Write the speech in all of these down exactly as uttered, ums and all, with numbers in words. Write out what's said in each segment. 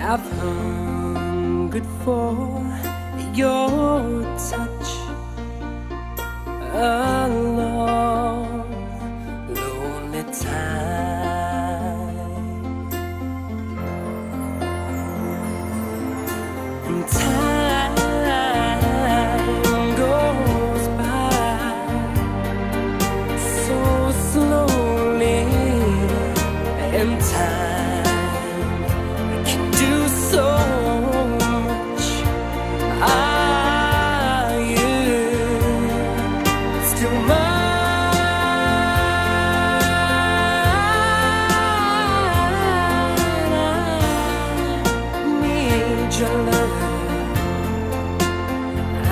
I've hungered for your touch, a long, lonely time. And time goes by so slowly, and time can do so much. Are you still mine? I need your love. I,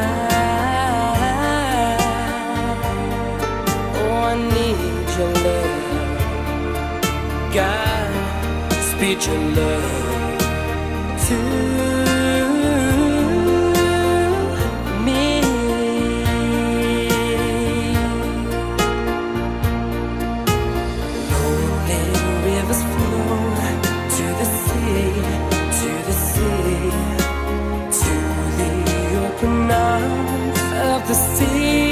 oh, I need your love. God, speak your love to me. Lonely rivers flow to the sea, to the sea, to the open arms of the sea.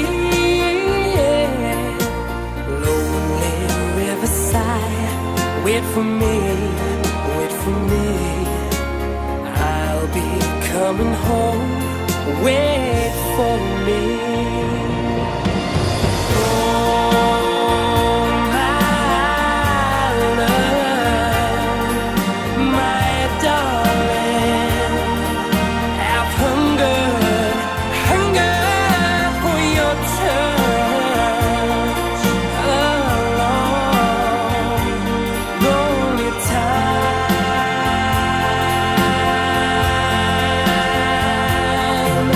Lonely riverside, wait for me, wait for me. I'll be coming home, wait for me. Oh, my love, my darling, I've hungered, hungered for your touch. A long, lonely time.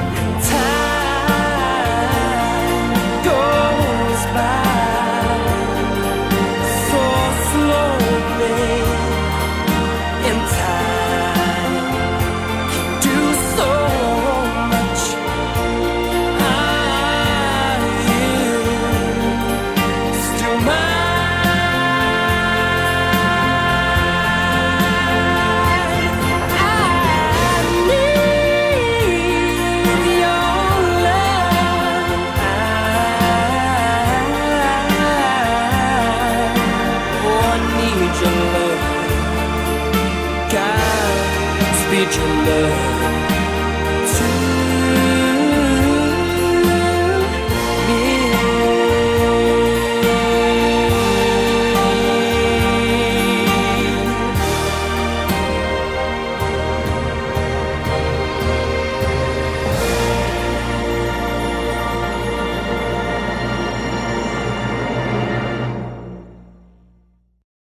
Time goes by so slowly, and time can do so much. Are you still mine? I need your love. I, oh, I need your love. God, speak your love